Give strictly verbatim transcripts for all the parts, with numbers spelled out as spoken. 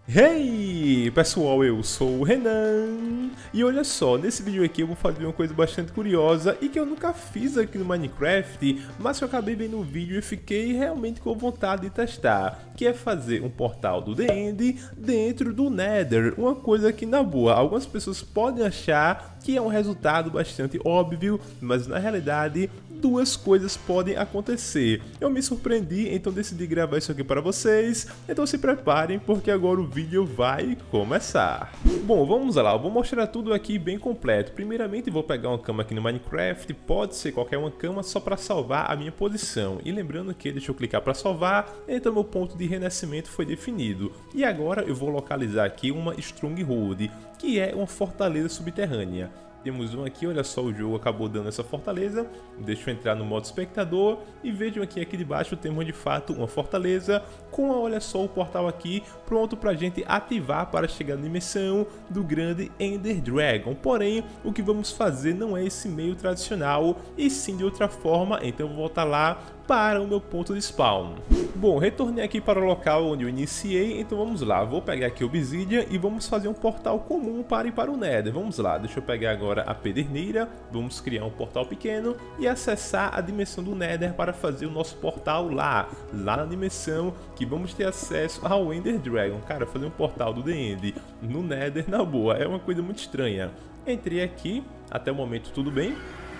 Hey pessoal, eu sou o Renan e olha só, nesse vídeo aqui eu vou fazer uma coisa bastante curiosa e que eu nunca fiz aqui no Minecraft, mas que eu acabei vendo o vídeo e fiquei realmente com vontade de testar, que é fazer um portal do The End dentro do Nether, uma coisa que na boa, algumas pessoas podem achar que é um resultado bastante óbvio, mas na realidade duas coisas podem acontecer. Eu me surpreendi, então decidi gravar isso aqui para vocês, então se preparem porque agora o vídeo vai começar. Bom, vamos lá, eu vou mostrar tudo aqui bem completo. Primeiramente vou pegar uma cama aqui no Minecraft, pode ser qualquer uma cama só para salvar a minha posição. E lembrando que, deixa eu clicar para salvar, então meu ponto de renascimento foi definido. E agora eu vou localizar aqui uma Stronghold, que é uma fortaleza subterrânea. Temos um aqui, olha só, o jogo acabou dando essa fortaleza. Deixa eu entrar no modo espectador e vejam aqui, aqui de baixo temos de fato uma fortaleza com, olha só, o portal aqui pronto pra gente ativar para chegar na dimensão do grande Ender Dragon. Porém, o que vamos fazer não é esse meio tradicional e sim de outra forma, então eu vou voltar lá para o meu ponto de spawn. Bom, retornei aqui para o local onde eu iniciei, então vamos lá, vou pegar aqui o Obsidian e vamos fazer um portal comum para ir para o Nether. Vamos lá, deixa eu pegar agora a pederneira, vamos criar um portal pequeno e acessar a dimensão do Nether para fazer o nosso portal lá, lá na dimensão que vamos ter acesso ao Ender Dragon. Cara, fazer um portal do The End no Nether, na boa, é uma coisa muito estranha. Entrei aqui, até o momento tudo bem.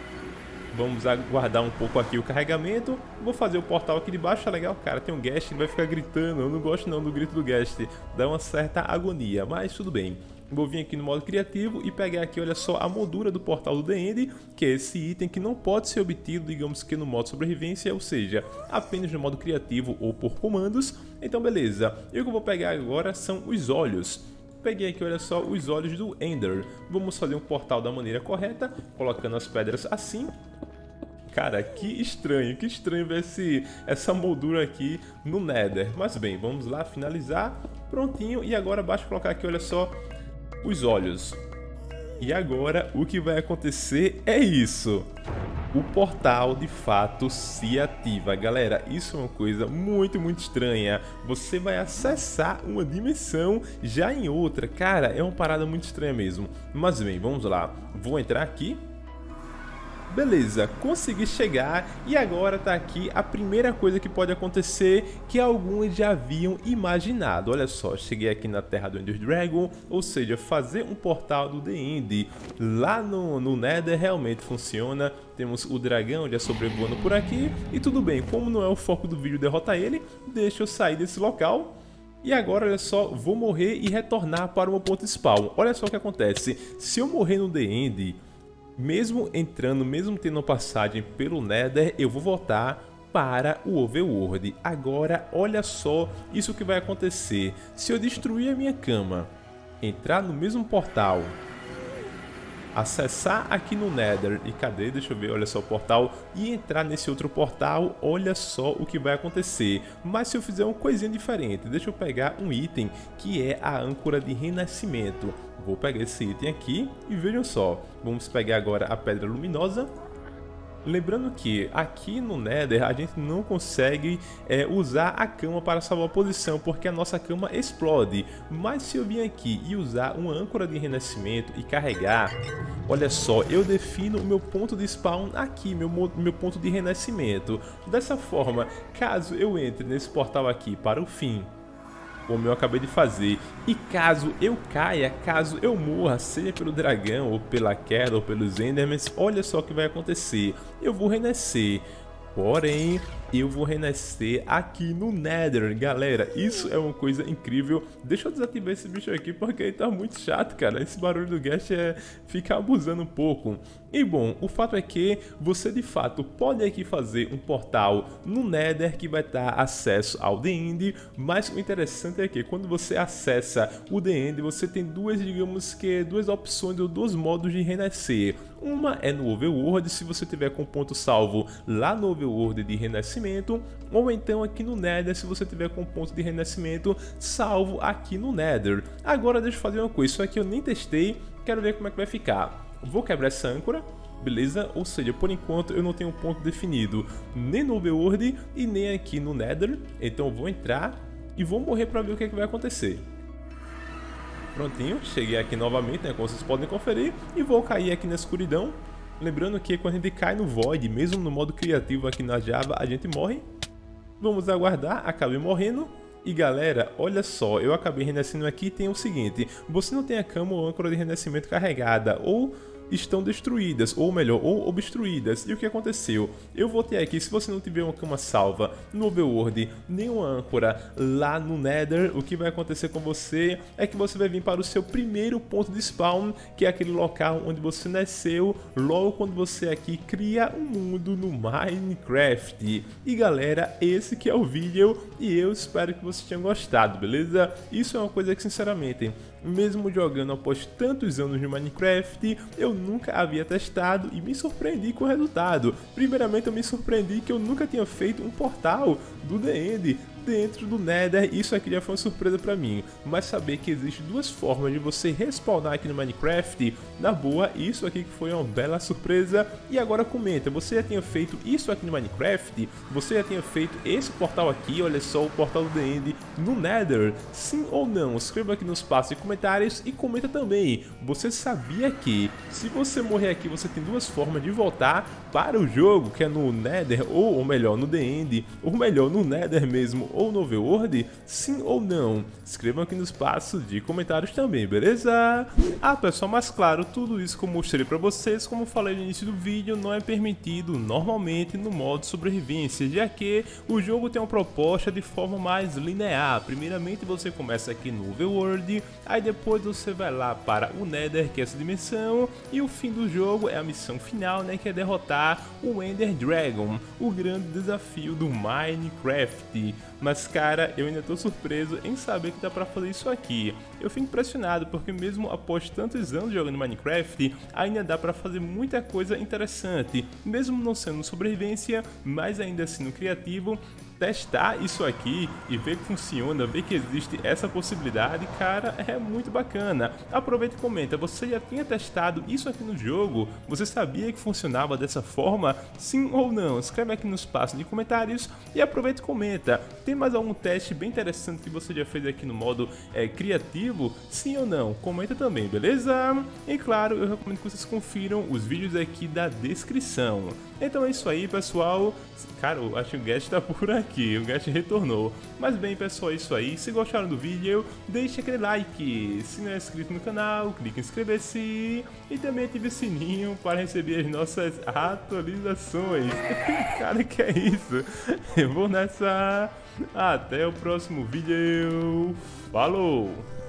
Vamos aguardar um pouco aqui o carregamento. Vou fazer o portal aqui de baixo, é legal, cara, tem um guest, ele vai ficar gritando. Eu não gosto não do grito do guest, dá uma certa agonia, mas tudo bem. Vou vir aqui no modo criativo e pegar aqui, olha só, a moldura do portal do The End, que é esse item que não pode ser obtido, digamos que no modo sobrevivência, ou seja, apenas no modo criativo ou por comandos. Então beleza, e o que eu vou pegar agora são os olhos. Peguei aqui, olha só, os olhos do Ender. Vamos fazer um portal da maneira correta, colocando as pedras assim. Cara, que estranho, que estranho ver esse, essa moldura aqui no Nether. Mas bem, vamos lá finalizar. Prontinho, e agora basta colocar aqui, olha só, os olhos. E agora o que vai acontecer é isso. O portal de fato se ativa. Galera, isso é uma coisa muito, muito estranha. Você vai acessar uma dimensão já em outra. Cara, é uma parada muito estranha mesmo. Mas bem, vamos lá. Vou entrar aqui. Beleza, consegui chegar e agora tá aqui a primeira coisa que pode acontecer que alguns já haviam imaginado. Olha só, cheguei aqui na terra do Ender Dragon, ou seja, fazer um portal do The End lá no, no Nether realmente funciona. Temos o dragão já sobrevoando por aqui e tudo bem, como não é o foco do vídeo derrotar ele, deixa eu sair desse local. E agora, olha só, vou morrer e retornar para o meu ponto de spawn. Olha só o que acontece, se eu morrer no The End, mesmo entrando, mesmo tendo passagem pelo Nether, eu vou voltar para o Overworld. Agora, olha só isso que vai acontecer. Se eu destruir a minha cama, entrar no mesmo portal, acessar aqui no Nether, e cadê? Deixa eu ver, olha só o portal, e entrar nesse outro portal, olha só o que vai acontecer. Mas se eu fizer uma coisinha diferente, deixa eu pegar um item que é a âncora de renascimento. Vou pegar esse item aqui e vejam só, vamos pegar agora a pedra luminosa. Lembrando que aqui no Nether a gente não consegue é, usar a cama para salvar a posição, porque a nossa cama explode. Mas se eu vir aqui e usar uma âncora de renascimento e carregar, olha só, eu defino o meu ponto de spawn aqui, meu, meu ponto de renascimento. Dessa forma, caso eu entre nesse portal aqui para o fim, como eu acabei de fazer, e caso eu caia, caso eu morra, seja pelo dragão, ou pela queda, ou pelos endermans, olha só o que vai acontecer, eu vou renascer. Porém, eu vou renascer aqui no Nether, galera, isso é uma coisa incrível. Deixa eu desativar esse bicho aqui porque ele tá muito chato, cara, esse barulho do guest é ficar abusando um pouco. E bom, o fato é que você de fato pode aqui fazer um portal no Nether que vai dar acesso ao The End, mas o interessante é que quando você acessa o The End, você tem duas, digamos que, duas opções ou dois modos de renascer. Uma é no Overworld, se você tiver com ponto salvo lá no Overworld de renascimento, ou então aqui no Nether, se você tiver com ponto de renascimento salvo aqui no Nether. Agora deixa eu fazer uma coisa, isso aqui eu nem testei, quero ver como é que vai ficar. Vou quebrar essa âncora, beleza? Ou seja, por enquanto eu não tenho um ponto definido nem no Overworld e nem aqui no Nether, então eu vou entrar e vou morrer para ver o que, é que vai acontecer. Prontinho, cheguei aqui novamente, né, como vocês podem conferir, e vou cair aqui na escuridão. Lembrando que quando a gente cai no Void, mesmo no modo criativo aqui na Java, a gente morre. Vamos aguardar, acabei morrendo. E galera, olha só, eu acabei renascendo aqui e tem o seguinte: você não tem a cama ou âncora de renascimento carregada, ou estão destruídas, ou melhor, ou obstruídas. E o que aconteceu? Eu voltei aqui, se você não tiver uma cama salva no overworld, nem uma âncora lá no Nether, o que vai acontecer com você é que você vai vir para o seu primeiro ponto de spawn, que é aquele local onde você nasceu, logo quando você aqui cria um mundo no Minecraft. E galera, esse que é o vídeo, e eu espero que vocês tenham gostado, beleza? Isso é uma coisa que, sinceramente, mesmo jogando após tantos anos de Minecraft, eu nunca havia testado e me surpreendi com o resultado. Primeiramente, eu me surpreendi que eu nunca tinha feito um portal do The End dentro do Nether. Isso aqui já foi uma surpresa pra mim, mas saber que existem duas formas de você respawnar aqui no Minecraft, na boa, isso aqui que foi uma bela surpresa. E agora comenta, você já tinha feito isso aqui no Minecraft? Você já tinha feito esse portal aqui, olha só, o portal do The End no Nether? Sim ou não? Escreva aqui no espaço de comentários e comenta também, você sabia que se você morrer aqui, você tem duas formas de voltar para o jogo, que é no Nether, ou, ou melhor, no The End, ou melhor, no Nether mesmo, ou no Overworld? Sim ou não? Escrevam aqui no espaço de comentários também, beleza? Ah pessoal, mas claro, tudo isso que eu mostrei pra vocês, como falei no início do vídeo, não é permitido normalmente no modo sobrevivência, já que o jogo tem uma proposta de forma mais linear. Primeiramente você começa aqui no Overworld, aí depois você vai lá para o Nether, que é essa dimensão, e o fim do jogo é a missão final, né, que é derrotar o Ender Dragon, o grande desafio do Minecraft. Mas cara, eu ainda tô surpreso em saber que dá pra fazer isso aqui. Eu fico impressionado porque mesmo após tantos anos jogando Minecraft, ainda dá pra fazer muita coisa interessante, mesmo não sendo sobrevivência, mas ainda assim no criativo. Testar isso aqui e ver que funciona, ver que existe essa possibilidade, cara, é muito bacana. Aproveita e comenta, você já tinha testado isso aqui no jogo? Você sabia que funcionava dessa forma? Sim ou não? Escreve aqui no espaço de comentários e aproveita e comenta. Tem mais algum teste bem interessante que você já fez aqui no modo é, criativo? Sim ou não? Comenta também, beleza? E claro, eu recomendo que vocês confiram os vídeos aqui da descrição. Então é isso aí, pessoal. Cara, eu acho que o Guest tá por aqui, o Guest retornou. Mas bem, pessoal, é isso aí. Se gostaram do vídeo, deixe aquele like. Se não é inscrito no canal, clique em inscrever-se. E também ative o sininho para receber as nossas atualizações. Cara, que é isso? Eu vou nessa. Até o próximo vídeo. Falou!